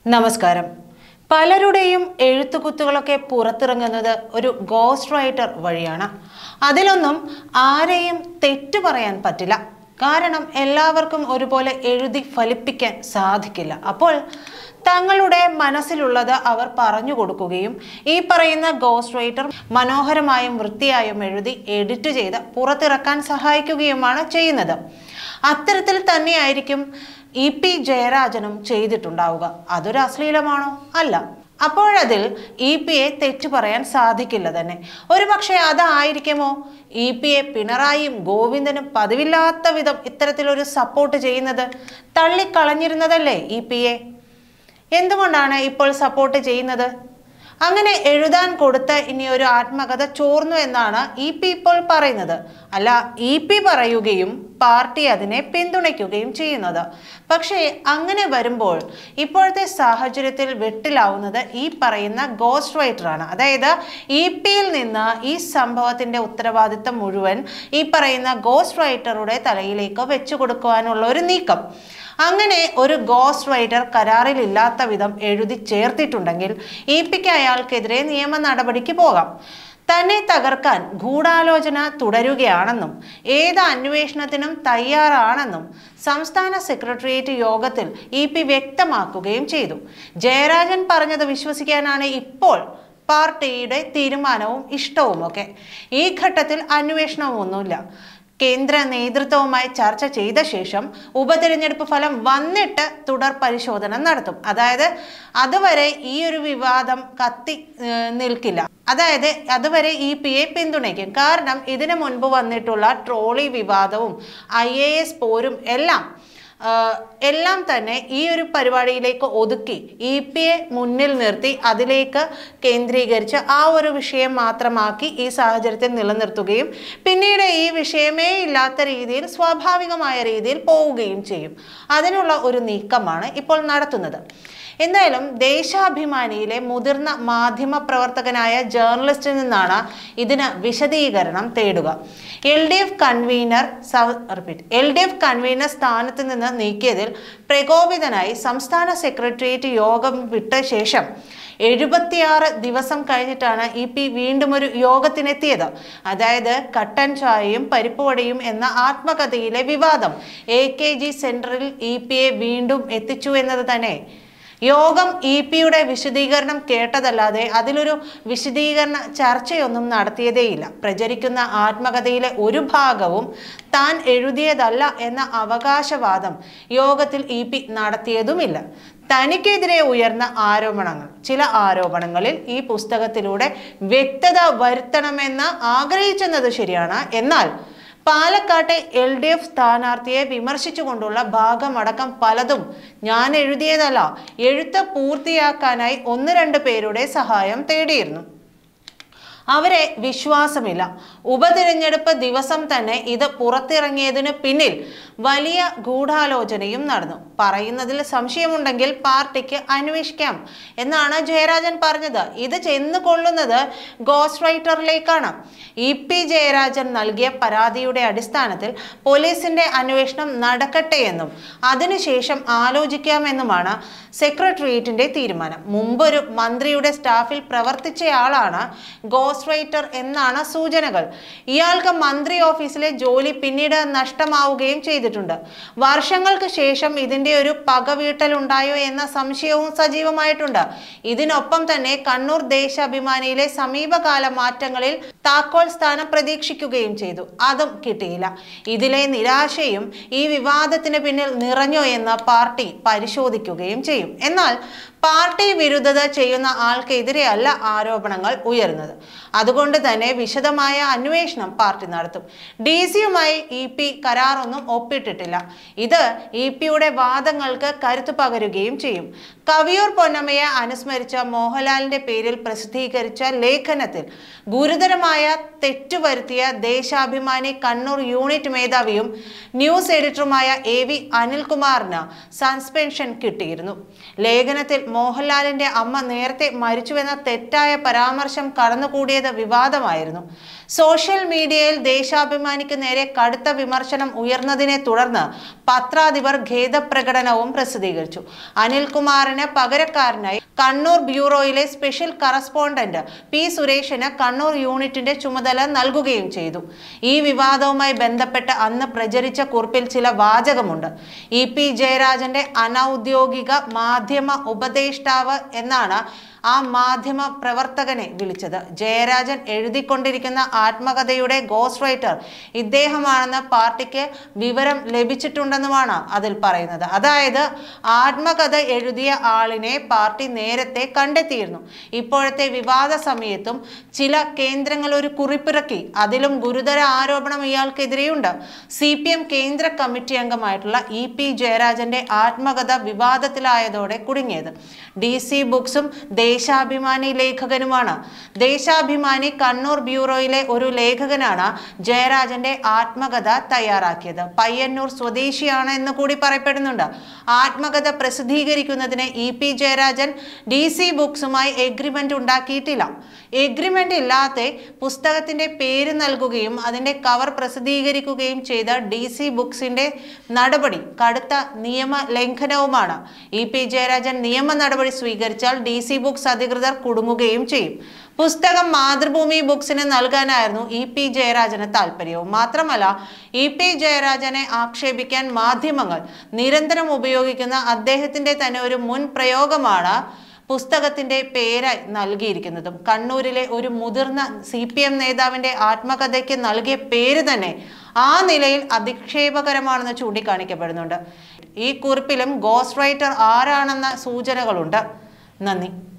നമസ്കാരം. പലരുടെയും എഴുത്തുകുത്തുകളൊക്കെ പുറത്തിറങ്ങുന്നത് ഒരു ഗോസ്റ്റ് റൈറ്റർ വഴിയാണ്. അതിലൊന്നും ആരെയും തെറ്റു പറയാൻ പറ്റില്ല. കാരണം എല്ലാവർക്കും ഒരുപോലെ എഴുതി ഫലിപ്പിക്കാൻ സാധിക്കില്ല. അപ്പോൾ തങ്ങളുടെ മനസ്സിലുള്ളത് അവർ പറഞ്ഞു കൊടുക്കുകയും ഈ പറയുന്ന ഗോസ്റ്റ് റൈറ്റർ മനോഹരമായും വൃത്തിയായും എഴുതി എഡിറ്റ് ചെയ്ത് പുറത്തിറക്കാൻ സഹായിക്കുകയുമാണ് ചെയ്യുന്നത്. അത്തരത്തിൽ തന്നെയായിരിക്കും EP ജയരാജനും ചെയ്തിട്ടുണ്ടാവുക. അതൊരു അശ്ലീലമാണോ? അല്ല. അപ്പോഴതിൽ EP-യെ തെറ്റു പറയാൻ സാധിക്കില്ല തന്നെ. ഒരു പക്ഷേ അതായിരിക്കുമോ EP-യെ പിണറായിയും ഗോവിന്ദനും പതിവില്ലാത്ത വിധം ഇത്തരത്തിലൊരു സപ്പോർട്ട് ചെയ്യുന്നത്? തള്ളിക്കളഞ്ഞിരുന്നതല്ലേ EP-യെ? എന്തുകൊണ്ടാണ് ഇപ്പോൾ സപ്പോർട്ട് ചെയ്യുന്നത്? അങ്ങനെ എഴുതാൻ കൊടുത്ത ഇനി ഒരു ആത്മകഥ ചോർന്നു എന്നാണ് EP ഇപ്പോൾ പറയുന്നത്. അല്ല, EP പറയുകയും പാർട്ടി അതിനെ പിന്തുണയ്ക്കുകയും ചെയ്യുന്നത്. പക്ഷേ അങ്ങനെ വരുമ്പോൾ ഇപ്പോഴത്തെ സാഹചര്യത്തിൽ വെട്ടിലാവുന്നത് ഈ പറയുന്ന ഗോസ്റ്റ് റൈറ്ററാണ്. അതായത് EP-യിൽ നിന്ന് ഈ സംഭവത്തിന്റെ ഉത്തരവാദിത്തം മുഴുവൻ ഈ പറയുന്ന ഗോസ്റ്റ് റൈറ്ററുടെ തലയിലേക്ക് വെച്ചു കൊടുക്കുവാനുള്ള ഒരു നീക്കം. അങ്ങനെ ഒരു ഗോസ്റ്റ് റൈറ്റർ കരാറിലില്ലാത്ത വിധം എഴുതി ചേർത്തിട്ടുണ്ടെങ്കിൽ EP-ക്ക് അയാൾക്കെതിരെ നിയമ നടപടിക്ക് പോകാം. തന്നെ തകർക്കാൻ ഗൂഢാലോചന തുടരുകയാണെന്നും ഏത് അന്വേഷണത്തിനും തയ്യാറാണെന്നും സംസ്ഥാന സെക്രട്ടേറിയറ്റ് യോഗത്തിൽ EP വ്യക്തമാക്കുകയും ചെയ്തു. ജയരാജൻ പറഞ്ഞത് വിശ്വസിക്കാനാണ് ഇപ്പോൾ പാർട്ടിയുടെ തീരുമാനവും ഇഷ്ടവുമൊക്കെ. ഈ ഘട്ടത്തിൽ അന്വേഷണമൊന്നുമില്ല. കേന്ദ്ര നേതൃത്വവുമായി ചർച്ച ചെയ്ത ശേഷം ഉപതെരഞ്ഞെടുപ്പ് ഫലം വന്നിട്ട് തുടർ പരിശോധന നടത്തും. അതായത് അതുവരെ ഈ ഒരു വിവാദം കത്തി നിൽക്കില്ല. അതായത് അതുവരെ EP-യെ പിന്തുണയ്ക്കും. കാരണം ഇതിനു മുൻപ് വന്നിട്ടുള്ള ട്രോളി വിവാദവും IAS പോരും എല്ലാം തന്നെ ഈ ഒരു പരിപാടിയിലേക്ക് ഒതുക്കി EP-യെ മുന്നിൽ നിർത്തി അതിലേക്ക് കേന്ദ്രീകരിച്ച് ആ ഒരു വിഷയം മാത്രമാക്കി ഈ സാഹചര്യത്തിൽ നിലനിർത്തുകയും പിന്നീട് ഈ വിഷയമേ ഇല്ലാത്ത രീതിയിൽ സ്വാഭാവികമായ രീതിയിൽ പോവുകയും ചെയ്യും. അതിനുള്ള ഒരു നീക്കമാണ് ഇപ്പോൾ നടത്തുന്നത്. എന്തായാലും ദേശാഭിമാനിയിലെ മുതിർന്ന മാധ്യമ പ്രവർത്തകനായ ജേർണലിസ്റ്റിൽ നിന്നാണ് ഇതിന് വിശദീകരണം തേടുക. LDF കൺവീനർ സ്ഥാനത്ത് നിന്ന് നീക്കിയതിൽ പ്രകോപിതനായി സംസ്ഥാന സെക്രട്ടേറിയറ്റ് യോഗം വിട്ട ശേഷം 76 ദിവസം കഴിഞ്ഞിട്ടാണ് EP വീണ്ടും ഒരു യോഗത്തിനെത്തിയത്. അതായത് കട്ടൻ ചായയും പരിപ്പുവടയും എന്ന ആത്മകഥയിലെ വിവാദം AKG സെന്ററിൽ EP-യെ വീണ്ടും എത്തിച്ചു എന്നത് തന്നെ. യോഗം EP-യുടെ വിശദീകരണം കേട്ടതല്ലാതെ അതിലൊരു വിശദീകരണ ചർച്ചയൊന്നും നടത്തിയതേയില്ല. പ്രചരിക്കുന്ന ആത്മകഥയിലെ ഒരു ഭാഗവും താൻ എഴുതിയതല്ല എന്ന അവകാശവാദം യോഗത്തിൽ EP നടത്തിയതുമില്ല. തനിക്കെതിരെ ഉയർന്ന ചില ആരോപണങ്ങളിൽ ഈ പുസ്തകത്തിലൂടെ വ്യക്തത വരുത്തണമെന്ന് ആഗ്രഹിച്ചെന്നത് ശരിയാണ്. എന്നാൽ പാലക്കാട്ടെ LDF സ്ഥാനാർത്ഥിയെ വിമർശിച്ചുകൊണ്ടുള്ള ഭാഗമടക്കം പലതും ഞാൻ എഴുതിയതല്ല, എഴുത്ത് പൂർത്തിയാക്കാനായി 1-2 പേരുടെ സഹായം തേടിയിരുന്നു. അവരെ വിശ്വാസമില്ല. ഉപതിരഞ്ഞെടുപ്പ് ദിവസം തന്നെ ഇത് പുറത്തിറങ്ങിയതിന് പിന്നിൽ വലിയ ഗൂഢാലോചനയും നടന്നു. പറയുന്നതിൽ സംശയമുണ്ടെങ്കിൽ പാർട്ടിക്ക് അന്വേഷിക്കാം എന്നാണ് ജയരാജൻ പറഞ്ഞത്. ഇത് ചെന്ന് കൊള്ളുന്നത് ഗോസ്റ്റ് റൈറ്ററിലേക്കാണ്. EP ജയരാജൻ നൽകിയ പരാതിയുടെ അടിസ്ഥാനത്തിൽ പോലീസിന്റെ അന്വേഷണം നടക്കട്ടെ എന്നും അതിനുശേഷം ആലോചിക്കാമെന്നുമാണ് സെക്രട്ടേറിയറ്റിന്റെ തീരുമാനം. മുമ്പൊരു മന്ത്രിയുടെ സ്റ്റാഫിൽ പ്രവർത്തിച്ചയാളാണ് ഗോസ്റ്റ് റൈറ്റർ എന്നാണ് സൂചനകൾ. ഇയാൾക്ക് മന്ത്രി ഓഫീസിലെ ജോലി പിന്നീട് നഷ്ടമാവുകയും ചെയ്തിട്ടുണ്ട്. വർഷങ്ങൾക്ക് ശേഷം ഇതിന്റെ ഒരു പകവീട്ടലുണ്ടായോ എന്ന സംശയവും സജീവമായിട്ടുണ്ട്. ഇതിനൊപ്പം തന്നെ കണ്ണൂർ ദേശാഭിമാനിയിലെ സമീപകാല മാറ്റങ്ങളിൽ താക്കോൽ സ്ഥാനം പ്രതീക്ഷിക്കുകയും ചെയ്തു. അതും കിട്ടിയില്ല. ഇതിലെ നിരാശയും ഈ വിവാദത്തിന് പിന്നിൽ നിറഞ്ഞോ എന്ന് പാർട്ടി പരിശോധിക്കുകയും ചെയ്യും. എന്നാൽ പാർട്ടി വിരുദ്ധത ചെയ്യുന്ന ആൾക്കെതിരെയല്ല ആരോപണങ്ങൾ ഉയരുന്നത്. അതുകൊണ്ട് തന്നെ വിശദമായ അന്വേഷണം പാർട്ടി നടത്തും. DC-യുമായി EP കരാറൊന്നും ഒപ്പിട്ടിട്ടില്ല. ഇത് EP-യുടെ വാദങ്ങൾക്ക് കരുത്തു പകരുകയും ചെയ്യും. കവിയൂർ പൊന്നമ്മയെ അനുസ്മരിച്ച മോഹൻലാലിന്റെ പേരിൽ പ്രസിദ്ധീകരിച്ച ലേഖനത്തിൽ ഗുരുതരമായ ഗുരുതരമായ തെറ്റുവരുത്തിയ ദേശാഭിമാനി കണ്ണൂർ യൂണിറ്റ് മേധാവിയും ന്യൂസ് എഡിറ്ററുമായ AV അനിൽകുമാറിന് സസ്പെൻഷൻ കിട്ടിയിരുന്നു. ലേഖനത്തിൽ മോഹൻലാലിന്റെ അമ്മ നേരത്തെ മരിച്ചുവെന്ന തെറ്റായ പരാമർശം കടന്നുകൂടിയത് വിവാദമായിരുന്നു. സോഷ്യൽ മീഡിയയിൽ ദേശാഭിമാനിക്ക് നേരെ കടുത്ത വിമർശനം ഉയർന്നതിനെ തുടർന്ന് പത്രാധിപർ ഖേദപ്രകടനവും പ്രസിദ്ധീകരിച്ചു. അനിൽകുമാറിന് പകരക്കാരനായി കണ്ണൂർ ബ്യൂറോയിലെ സ്പെഷ്യൽ കറസ്പോണ്ടന്റ് P. സുരേഷിന് കണ്ണൂർ യൂണിറ്റിന്റെ ചുമതല നൽകുകയും ചെയ്തു. ഈ വിവാദവുമായി ബന്ധപ്പെട്ട് അന്ന് പ്രചരിച്ച കുറിപ്പിൽ ചില വാചകമുണ്ട്. EP ജയരാജന്റെ അനൌദ്യോഗിക മാധ്യമ ഉപദേഷ്ടാവ് എന്നാണ് ആ മാധ്യമ പ്രവർത്തകനെ വിളിച്ചത്. ജയരാജൻ എഴുതിക്കൊണ്ടിരിക്കുന്ന ആത്മകഥയുടെ ഗോസ്റ്റ് റൈറ്റർ ഇദ്ദേഹമാണെന്ന് പാർട്ടിക്ക് വിവരം ലഭിച്ചിട്ടുണ്ടെന്നുമാണ് അതിൽ പറയുന്നത്. അതായത് ആത്മകഥ എഴുതിയ ആളിനെ പാർട്ടി നേരത്തെ കണ്ടെത്തിയിരുന്നു. ഇപ്പോഴത്തെ വിവാദ സമയത്തും ചില കേന്ദ്രങ്ങൾ ഒരു കുറിപ്പിറക്കി. അതിലും ഗുരുതര ആരോപണം ഇയാൾക്കെതിരെയുണ്ട്. CPM കേന്ദ്ര കമ്മിറ്റി അംഗമായിട്ടുള്ള EP ജയരാജന്റെ ആത്മകഥ വിവാദത്തിലായതോടെ കുടുങ്ങിയത്. DC ബുക്സും ദേശാഭിമാനി ലേഖകനുമാണ്. ദേശാഭിമാനി കണ്ണൂർ ബ്യൂറോയിലെ ഒരു ലേഖകനാണ് ജയരാജന്റെ ആത്മകഥ തയ്യാറാക്കിയത്. പയ്യന്നൂർ സ്വദേശിയാണ് എന്ന് കൂടി പറയപ്പെടുന്നുണ്ട്. ആത്മകഥ പ്രസിദ്ധീകരിക്കുന്നതിന് EP ജയരാജൻ DC ബുക്സുമായി എഗ്രിമെന്റ് ഉണ്ടാക്കിയിട്ടില്ല. എഗ്രിമെന്റ് ഇല്ലാത്ത പുസ്തകത്തിന്റെ പേര് നൽകുകയും അതിന്റെ കവർ പ്രസിദ്ധീകരിക്കുകയും ചെയ്ത DC ബുക്സിന്റെ നടപടി കടുത്ത നിയമ ലംഘനവുമാണ്. EP ജയരാജൻ നിയമ നടപടി സ്വീകരിച്ചാൽ DC ബുക്സ് അധികൃതർ കുടുങ്ങുകയും ചെയ്യും. പുസ്തകം മാതൃഭൂമി ബുക്സിന് നൽകാനായിരുന്നു EP ജയരാജന് താല്പര്യവും. മാത്രമല്ല EP ജയരാജനെ ആക്ഷേപിക്കാൻ മാധ്യമങ്ങൾ നിരന്തരം ഉപയോഗിക്കുന്ന അദ്ദേഹത്തിന്റെ തന്നെ ഒരു മുൻ പ്രയോഗമാണ് പുസ്തകത്തിന്റെ പേരായി നൽകിയിരിക്കുന്നതും. കണ്ണൂരിലെ ഒരു മുതിർന്ന CPM നേതാവിന്റെ ആത്മകഥയ്ക്ക് നൽകിയ പേര് തന്നെ ആ നിലയിൽ അധിക്ഷേപകരമാണെന്ന് ചൂണ്ടിക്കാണിക്കപ്പെടുന്നുണ്ട്. ഈ കുറിപ്പിലും ഗോസ്റ്റ് റൈറ്റർ ആരാണെന്ന സൂചനകളുണ്ട്. നന്ദി.